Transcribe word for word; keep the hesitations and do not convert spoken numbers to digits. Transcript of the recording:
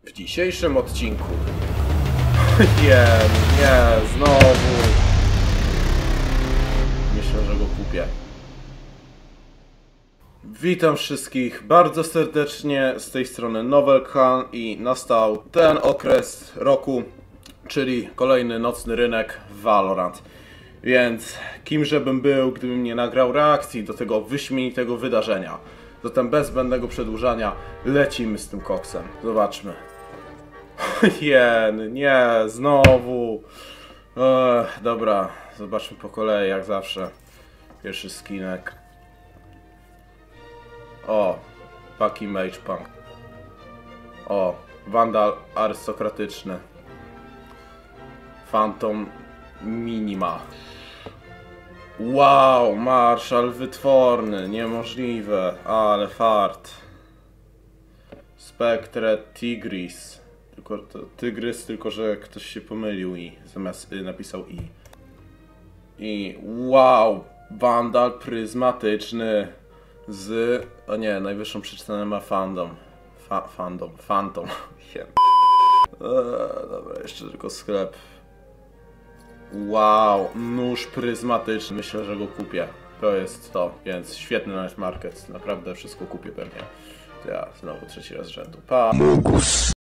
W dzisiejszym odcinku... Nie, nie, znowu... Myślę, że go kupię. Witam wszystkich bardzo serdecznie, z tej strony Novelkhan i nastał ten okres roku, czyli kolejny nocny rynek w Valorant. Więc kimże bym był, gdybym nie nagrał reakcji do tego wyśmienitego wydarzenia. Zatem bez zbędnego przedłużania lecimy z tym koksem. Zobaczmy. Jen, nie, znowu. Ech, dobra, zobaczmy po kolei jak zawsze. Pierwszy skinek. O, Paki Mage Punk. O, Vandal arystokratyczny. Phantom Minima. Wow, Marszal wytworny, niemożliwe, ale fart. Spectre Tigris. Tylko to tygrys, tylko że ktoś się pomylił i zamiast y, napisał i. I wow, Vandal pryzmatyczny z... O nie, najwyższą przeczytanę ma fandom. Fa fandom, Phantom. eee, dobra, jeszcze tylko sklep. Wow, nóż pryzmatyczny. Myślę, że go kupię. To jest to, więc świetny night market. Naprawdę wszystko kupię pewnie. To ja znowu trzeci raz z rzędu. Pa!